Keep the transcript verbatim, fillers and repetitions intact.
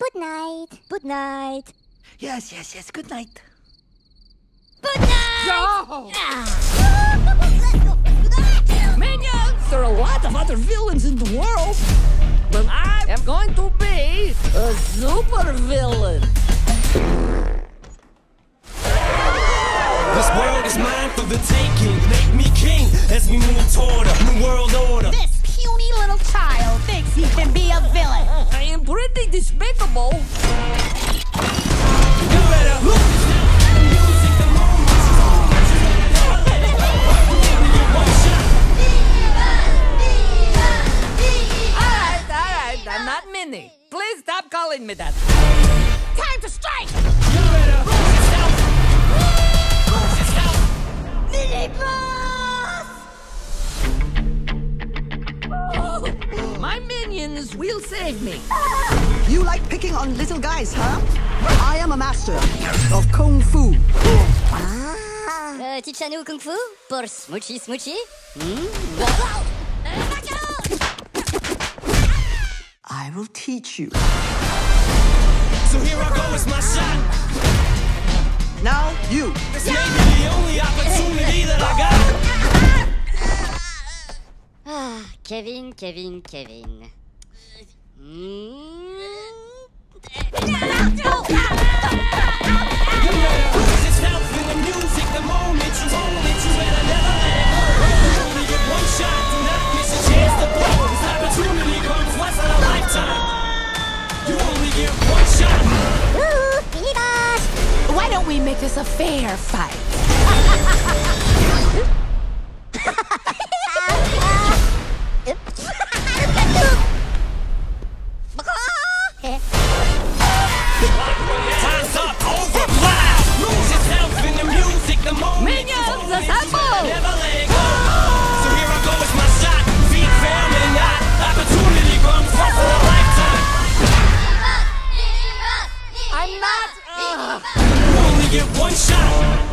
Good night. Good night. Yes, yes, yes. Good night. Good night! No! Minions! There are a lot of other villains in the world, but I am going to be a super villain. This world is mine for the taking. Make me king as we move toward a new world order. This puny little child thinks he can be a villain. I am pretty despicable. You better look. Music the moment. Alright, alright, I'm not Minnie. Please stop calling me that. Time to strike! You better lose yourself. Lose yourself. Mini boss! My minions will save me. You like picking on little guys, huh? I am a master of Kung Fu. Euh, Tichanou Kung Fu pour Smoochie Smoochie. I will teach you. So here I go, it's my shot. Now you. This may be the only opportunity that I got. Ah, Kevin, Kevin, Kevin. Mm. You better lose yourself in the music the moment you own it. You better never let it go. You only get one shot, do not miss a chance to blow. This opportunity comes once in a lifetime. You only get one shot. Woohoo! Mini boss! Why don't we make this a fair fight? Time's up, over, live. Lose yourself in the music the moment Minions, you own it. assemble! Never let it go. So here I go, it's my shot. Feet family not. Opportunity comes once in a lifetime. I'm not. Uh... You only get one shot.